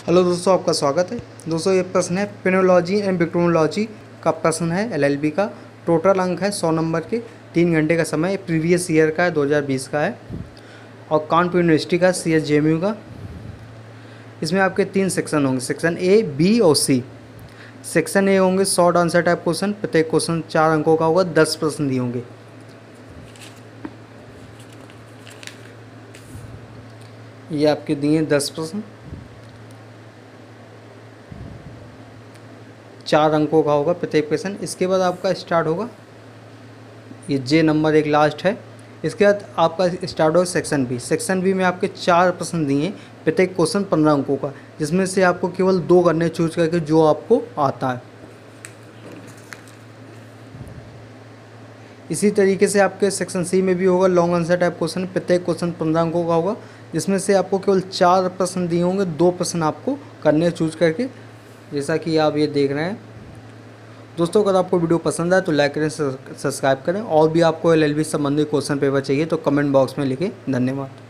Hello दोस्तों, आपका स्वागत है। दोस्तों, ये प्रश्न है पेनोलॉजी एंड विक्टोमोलॉजी का प्रश्न है एलएलबी का। टोटल अंक है 100 नंबर के। 3 घंटे का समय, प्रीवियस ईयर का है, 2020 का है और कानपुर यूनिवर्सिटी का, CSJMU का। इसमें आपके 3 सेक्शन होंगे, सेक्शन ए, बी और सी। सेक्शन ए होंगे शॉर्ट आंसर टाइप क्वेश्चन। प्रत्येक क्वेश्चन 4 अंकों का होगा, 10 प्रश्न दिए होंगे। ये आपके दिए 10 प्रश्न, 4 अंकों का होगा प्रत्येक क्वेश्चन। इसके बाद आपका स्टार्ट होगा, ये जे नंबर एक लास्ट है। इसके बाद आपका स्टार्ट होगा सेक्शन बी। सेक्शन बी में आपके 4 प्रश्न दिए, प्रत्येक क्वेश्चन 15 अंकों का, जिसमें से आपको केवल 2 करने चूज करके जो आपको आता है। इसी तरीके से आपके सेक्शन सी में भी होगा लॉन्ग आंसर टाइप क्वेश्चन। प्रत्येक क्वेश्चन 15 अंकों का होगा, जिसमें से आपको केवल 4 प्रश्न दिए होंगे, 2 प्रश्न आपको करने चूज करके, जैसा कि आप ये देख रहे हैं। दोस्तों, अगर आपको वीडियो पसंद आए तो लाइक करें, सब्सक्राइब करें। और भी आपको एलएलबी संबंधित क्वेश्चन पेपर चाहिए तो कमेंट बॉक्स में लिखें। धन्यवाद।